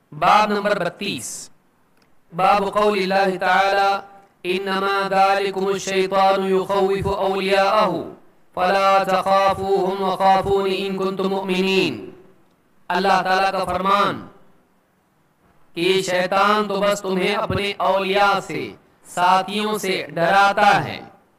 باب نمبر 32 باب قول اللہ تعالی انما ذالکم الشیطان یخوف اولیاءہ فلا تخافوهم وخافون ان کنتم مؤمنین۔ اللہ تعالیٰ کا فرمان کہ یہ شیطان تو بس تمہیں اپنے اولیاء سے، ساتھیوں سے ڈراتا ہے۔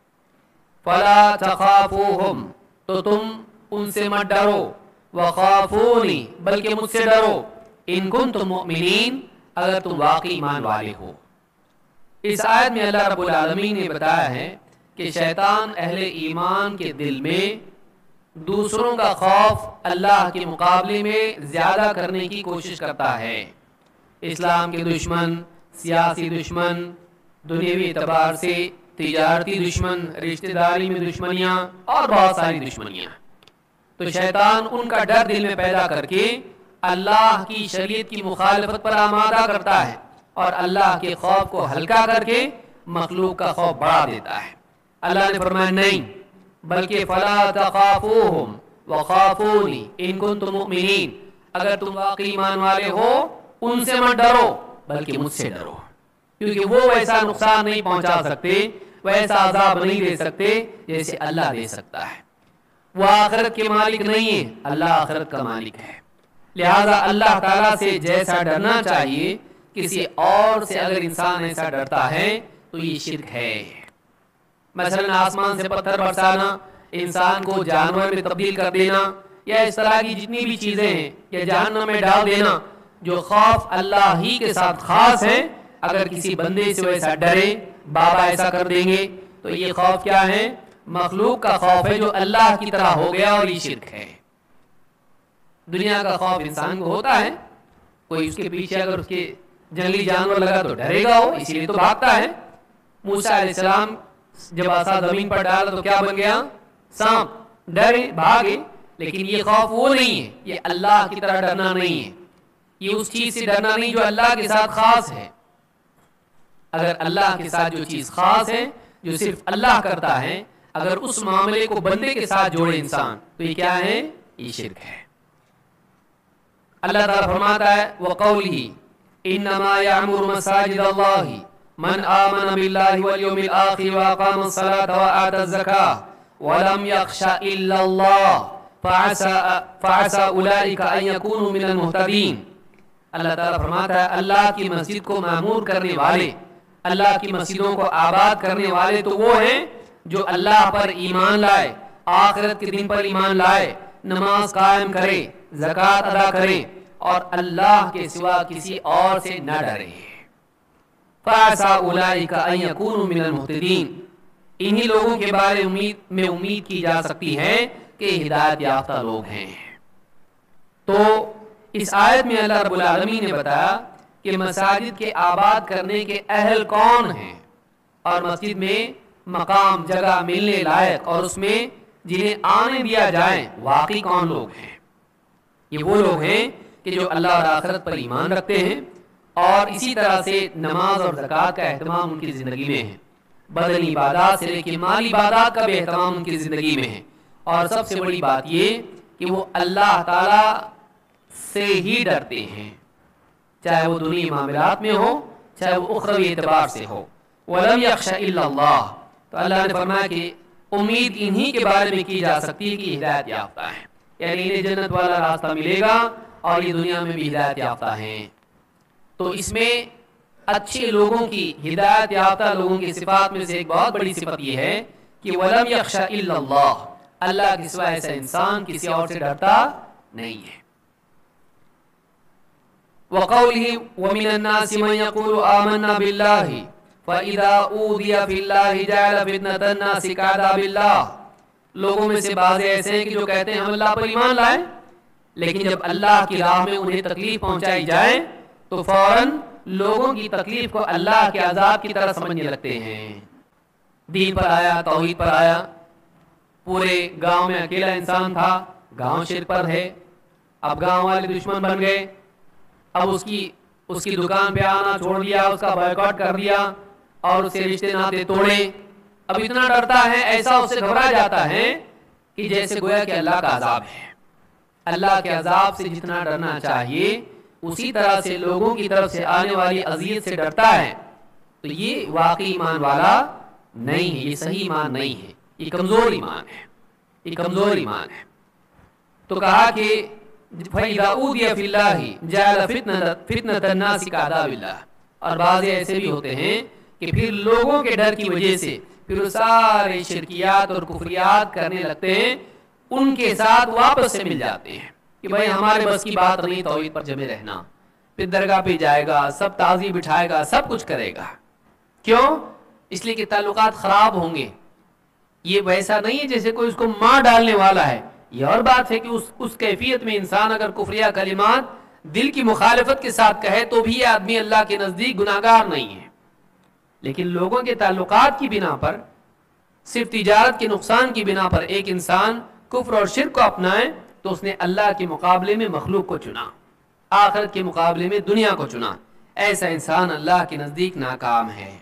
فلا تخافوهم، تو تم ان سے مت ڈرو، وخافونی، بلکہ مجھ سے ڈرو، ان کنتم مؤمنین، اگر تم واقعی ایمان والے ہو۔ اس آیت میں اللہ رب العالمین نے بتایا ہے کہ شیطان اہل ایمان کے دل میں دوسروں کا خوف اللہ کے مقابلے میں زیادہ کرنے کی کوشش کرتا ہے۔ اسلام کے دشمن، سیاسی دشمن، دنیاوی اعتبار سے تجارتی دشمن، رشتہ داری میں دشمنیاں اور بہت ساری دشمنیاں، تو شیطان ان کا ڈر دل میں پیدا کر کے اللہ کی شریعت کی مخالفت پر آمادہ کرتا ہے اور اللہ کے خوف کو ہلکا کر کے مخلوق کا خوف بڑھا دیتا ہے۔ اللہ نے فرمایا نہیں، بلکہ فلا تخافوہم وخافونی ان کنتم مؤمنین، اگر تم واقعی ایمان والے ہو ان سے مت ڈرو بلکہ مجھ سے ڈرو، کیونکہ وہ ویسا نقصان نہیں پہنچا سکتے، ویسا عذاب نہیں دے سکتے جیسے اللہ دے سکتا ہے۔ وہ آخرت کے مالک نہیں ہے، اللہ آخرت کا مالک ہے، لہذا اللہ تعالیٰ سے جیسا ڈرنا چاہیے، کسی اور سے اگر انسان ایسا ڈرتا ہے تو یہ شرک ہے۔ مثلا آسمان سے پتھر برسانا، انسان کو جانور میں تبدیل کر دینا، یا اس طرح کی جتنی بھی چیزیں ہیں، یا جہنم میں ڈال دینا، جو خوف اللہ ہی کے ساتھ خاص ہے، اگر کسی بندے سے ویسا ڈرے، بابا ایسا کر دیں گے، تو یہ خوف کیا ہے؟ مخلوق کا خوف ہے جو اللہ کی طرح ہو گیا اور یہ شرک ہے۔ دنیا کا خوف انسان کو ہوتا ہے، کوئی اس کے پیچھے اگر اس کے جنگلی جانور لگا تو ڈرے گا، وہ اسی لیے تو بھاگتا ہے۔ موسیٰ علیہ السلام جب عصا زمین پر ڈالا تو کیا بن گیا؟ سانپ، ڈرے، بھاگے، لیکن یہ خوف وہ نہیں ہے، یہ اللہ کی طرح ڈرنا نہیں ہے، یہ اس چیز سے ڈرنا نہیں جو اللہ کے ساتھ خاص ہے۔ اگر اللہ کے ساتھ جو چیز خاص ہے، جو صرف اللہ کرتا ہے، اگر اس معاملے کو بندے کے ساتھ جوڑے انسان تو یہ کیا ہے؟ یہ شرک ہے۔ اللہ تعالیٰ فرماتا ہے وَقَوْلِهِ إِنَّمَا يَعْمُرُ مَسَاجِدَ اللَّهِ مَنْ آمَنَ بِاللَّهِ وَالْيَوْمِ الْآخِرِ وَأَقَامَ الصَّلَاةَ وَآتَى الزَّكَاةَ وَلَمْ يَخْشَ إِلَّا اللَّهَ فَعَسَىٰ أُولَٰئِكَ أَن يَكُونُوا مِنَ الْمُهْتَدِينَ۔ اللہ تعالیٰ فرماتا ہے اللہ کی مسجد کو معمور کرنے والے، اللہ کی مسجدوں کو آباد کرنے والے تو وہ ہیں جو اللہ پر ایمان لائے، آخرت کے دن پر ایمان لائے، نماز قائم کرے، زکوٰۃ ادا کرے اور اللہ کے سوا کسی اور سے نہ ڈرے۔ فَعَسَىٰ أُولَٰئِكَ أَن يَكُونُوا مِنَ الْمُهْتَدِينَ، انہی لوگوں کے بارے میں امید کی جا سکتی ہے کہ ہدایت یافتہ لوگ ہیں۔ تو اس آیت میں اللہ رب العالمین نے بتایا کہ مساجد کے آباد کرنے کے اہل کون ہیں، اور مسجد میں مقام، جگہ ملنے لائق اور اس میں جنہیں آنے دیا جائے واقعی کون لوگ ہیں؟ یہ وہ لوگ ہیں کہ جو اللہ اور آخرت پر ایمان رکھتے ہیں اور اسی طرح سے نماز اور زکوٰۃ کا اہتمام ان کی زندگی میں ہے، بدنی عبادات سے لے کے مالی عبادات کا بھی اہتمام ان کی زندگی میں ہے، اور سب سے بڑی بات یہ کہ وہ اللہ تعالی سے ہی ڈرتے ہیں، چاہے وہ دنیا معاملات میں ہو، چاہے وہ اخروی اعتبار سے ہو۔ وَلَمْ يَخْشَ إِلَّا اللَّهَ، تو اللہ نے فرمایا کہ امید انہی کے بارے میں کی جا سکتی ہے کہ ہدایت یافتہ ہیں، یعنی انہیں جنت والا راستہ ملے گا اور یہ دنیا میں بھی ہدایت یافتہ ہیں۔ تو اس میں اچھے لوگوں کی، ہدایت یافتہ لوگوں کی صفات میں سے ایک بہت بڑی صفت یہ ہے کہ وَلَمْ يَخْشَ إِلَّا اللَّهَ، اللہ کے سوا ایسا انسان کسی اور سے ڈرتا نہیں ہے۔ وَقَوْلِهِ وَمِنَ النَّاسِ مَن يَقُولُ آمَنَّا بِاللَّهِ فَإِذَا أُوذِيَ فِي اللَّهِ جَعَلَ فِتْنَةَ النَّاسِ كَعَذَابِ اللَّهِ، لوگوں میں سے بعض ایسے ہیں کہ جو کہتے ہیں ہم اللہ پر ایمان لائے، لیکن جب اللہ کی راہ میں انہیں تکلیف پہنچائی جائے تو فوراً لوگوں کی تکلیف کو اللہ کے عذاب کی طرح سمجھنے لگتے ہیں۔ دین پر آیا، توحید پر آیا، پورے گاؤں میں اکیلا انسان تھا، گاؤں شرک پر ہے، اب گاؤں والے دشمن بن گئے، اب اس کی دکان پہ آنا چھوڑ دیا، اس کا بائیکاٹ کر دیا اور اسے رشتے ناطے توڑے، اب اتنا ڈرتا ہے، ایسا اس سے گھبرا جاتا ہے کہ جیسے گویا کہ اللہ کا عذاب ہے۔ اللہ کے عذاب سے جتنا ڈرنا چاہیے اسی طرح سے لوگوں کی طرف سے آنے والی اذیت سے ڈرتا ہے تو یہ واقعی ایمان والا نہیں ہے، یہ صحیح ایمان نہیں ہے، یہ کمزور ایمان ہے، یہ کمزور ایمان ہے۔ تو کہا کہ فَإِذَا أُوذِيَ فِي اللَّهِ جَعَلَ فِتْنَةَ النَّاسِ كَعَذَابِ اللَّهِ۔ اور بعض ایسے بھی ہوتے ہیں کہ پھر لوگوں کے ڈر کی وجہ سے پھر سارے شرکیات اور کفریات کرنے لگتے ہیں، ان کے ساتھ واپس سے مل جاتے ہیں کہ بھائی ہمارے بس کی بات نہیں توحید پر جمے رہنا، پھر درگاہ پہ جائے گا، سب تعزیہ بٹھائے گا، سب کچھ کرے گا۔ کیوں؟ اس لیے کہ تعلقات خراب ہوں گے۔ یہ ویسا نہیں ہے جیسے کوئی اس کو مار ڈالنے والا ہے، یہ اور بات ہے کہ اس کیفیت میں انسان اگر کفریہ کلمات دل کی مخالفت کے ساتھ کہے تو بھی یہ آدمی اللہ کے نزدیک گناہگار نہیں ہے، لیکن لوگوں کے تعلقات کی بنا پر، صرف تجارت کے نقصان کی بنا پر ایک انسان کفر اور شرک کو اپنائے تو اس نے اللہ کے مقابلے میں مخلوق کو چنا، آخرت کے مقابلے میں دنیا کو چنا۔ ایسا انسان اللہ کے نزدیک ناکام ہے۔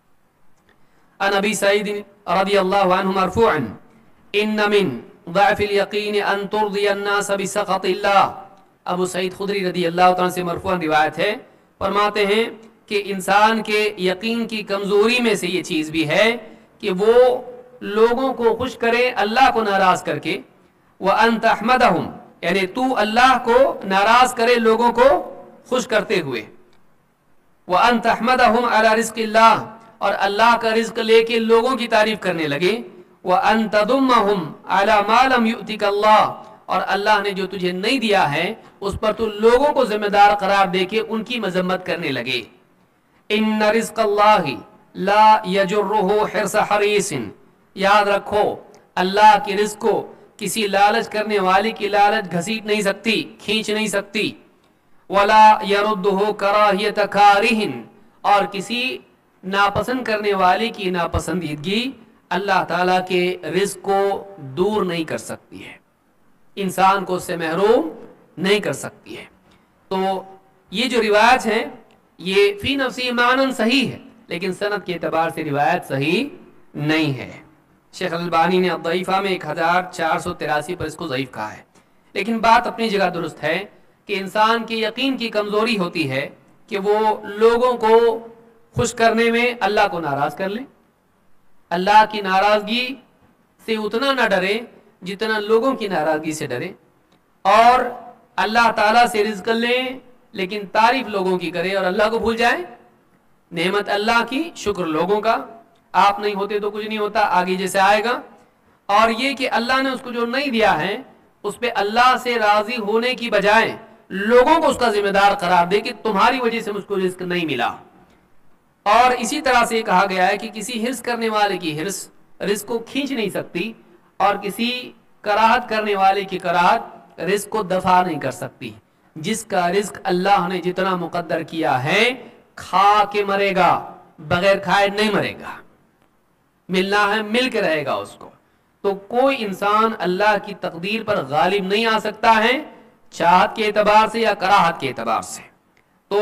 عن ابی سعید رضی اللہ عنہ مرفوعا ان من ضعف الیقین ان ترضی الناس بسخط اللہ۔ ابو سعید خدری رضی اللہ عنہ سے مرفوعا روایت ہے، فرماتے ہیں کہ انسان کے یقین کی کمزوری میں سے یہ چیز بھی ہے کہ وہ لوگوں کو خوش کرے اللہ کو ناراض کر کے، وَأَن تَحْمَدَهُمْ، یعنی تو اللہ کو ناراض کرے لوگوں کو خوش کرتے ہوئے، وَأَن تَحْمَدَهُمْ عَلَى رِزْقِ اللَّهِ، اور اللہ کا رزق لے کے لوگوں کی تعریف کرنے لگے، وَأَن تَضُمَّهُمْ عَلَى مَا لَمْ يُؤْتِكَ اللَّهُ، اور اللہ نے جو تجھے نہیں دیا ہے اس پر تو لوگوں کو ذمہ دار قرار دے کے ان کی مذمت کرنے لگے۔ إِنَّ رِزْقَ اللَّهِ لَا يَجُرُّهُ حِرْصَ حَرِيصٍ، یاد رکھو اللہ کے رزق کو کسی لالچ کرنے والی کی لالچ گھسیٹ نہیں سکتی، کھینچ نہیں سکتی، وَلَا يَرُدُّهُ كَرَاهِيَةَ كَارِهٍ، اور کسی ناپسند کرنے والی کی ناپسندیدگی اللہ تعالیٰ کے رزق کو دور نہیں کر سکتی ہے، انسان کو اس سے محروم نہیں کر سکتی ہے۔ تو یہ جو روایت ہے یہ فی نفسی معنن صحیح ہے، لیکن سند کے اعتبار سے روایت صحیح نہیں ہے۔ شیخ البانی نے الضعیفہ میں 1483 پر اس کو ضعیف کہا ہے، لیکن بات اپنی جگہ درست ہے کہ انسان کی یقین کی کمزوری ہوتی ہے کہ وہ لوگوں کو خوش کرنے میں اللہ کو ناراض کر لے، اللہ کی ناراضگی سے اتنا نہ ڈرے جتنا لوگوں کی ناراضگی سے ڈرے، اور اللہ تعالیٰ سے رزق لے لیکن تعریف لوگوں کی کرے اور اللہ کو بھول جائے۔ نعمت اللہ کی، شکر لوگوں کا، آپ نہیں ہوتے تو کچھ نہیں ہوتا، آگے جیسے آئے گا۔ اور یہ کہ اللہ نے اس کو جو نہیں دیا ہے اس پہ اللہ سے راضی ہونے کی بجائے لوگوں کو اس کا ذمہ دار قرار دے کہ تمہاری وجہ سے مجھ کو رزق نہیں ملا۔ اور اسی طرح سے کہا گیا ہے کہ کسی حرص کرنے والے کی حرص رزق کو کھینچ نہیں سکتی، اور کسی کراہت کرنے والے کی کراہت رزق کو دفع نہیں کر سکتی۔ جس کا رزق اللہ نے جتنا مقدر کیا ہے کھا کے مرے گا، بغیر کھائے نہیں مرے گا، ملنا ہے مل کے رہے گا اس کو۔ تو کوئی انسان اللہ کی تقدیر پر غالب نہیں آ سکتا ہے، چاہت کے اعتبار سے یا کراہت کے اعتبار سے۔ تو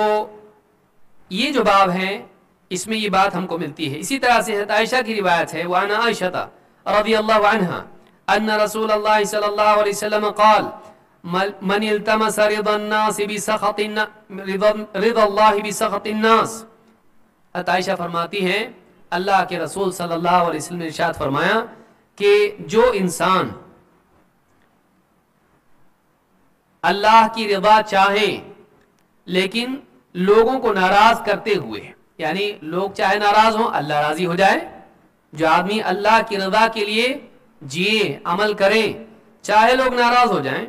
یہ جو باب ہے اس میں یہ بات ہم کو ملتی ہے۔ اسی طرح سے عائشہ کی روایت ہے، وعن عائشہ رضی اللہ عنہا ان رسول اللہ صلی اللہ علیہ وسلم قال من التمس رضا الناس بسخط رضا اللہ بسخط الناس۔ عائشہ فرماتی ہیں اللہ کے رسول صلی اللہ علیہ وسلم نے ارشاد فرمایا کہ جو انسان اللہ کی رضا چاہے لیکن لوگوں کو ناراض کرتے ہوئے، یعنی لوگ چاہے ناراض ہوں اللہ راضی ہو جائے، جو آدمی اللہ کی رضا کے لیے جیے، عمل کرے، چاہے لوگ ناراض ہو جائیں،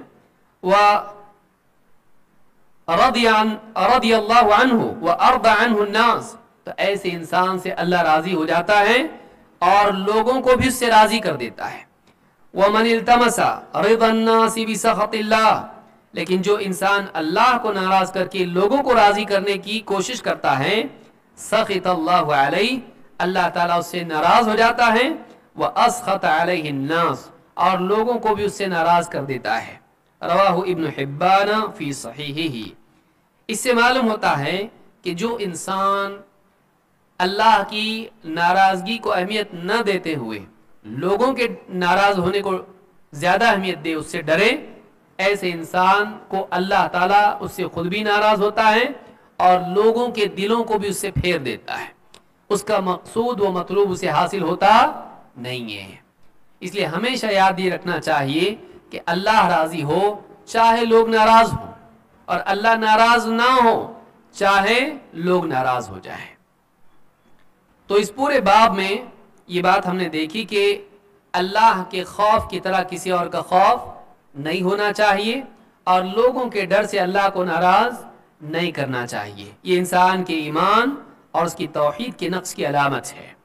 رضی اللہ عنہ وارضى عنہ الناس، تو ایسے انسان سے اللہ راضی ہو جاتا ہے اور لوگوں کو بھی اس سے راضی کر دیتا ہے۔ ومن التمس رضا الناس بسخط اللہ، لیکن جو انسان اللہ کو ناراض کر کے لوگوں کو راضی کرنے کی کوشش کرتا ہے، سخط اللہ علیہ، اللہ تعالیٰ اس سے ناراض ہو جاتا ہے، واسخط علیہ الناس، اور لوگوں کو بھی اس سے ناراض کر دیتا ہے۔ رواہ ابن حبان فی صحیحہ۔ اس سے معلوم ہوتا ہے کہ جو انسان اللہ کی ناراضگی کو اہمیت نہ دیتے ہوئے لوگوں کے ناراض ہونے کو زیادہ اہمیت دے، اس سے ڈرے، ایسے انسان کو اللہ تعالیٰ اس سے خود بھی ناراض ہوتا ہے اور لوگوں کے دلوں کو بھی اس سے پھیر دیتا ہے، اس کا مقصود و مطلوب اسے حاصل ہوتا نہیں ہے۔ اس لیے ہمیشہ یاد یہ رکھنا چاہیے کہ اللہ راضی ہو چاہے لوگ ناراض ہوں، اور اللہ ناراض نہ ہو چاہے لوگ ناراض ہو جائیں۔ تو اس پورے باب میں یہ بات ہم نے دیکھی کہ اللہ کے خوف کی طرح کسی اور کا خوف نہیں ہونا چاہیے، اور لوگوں کے ڈر سے اللہ کو ناراض نہیں کرنا چاہیے۔ یہ انسان کے ایمان اور اس کی توحید کے نقص کی علامت ہے۔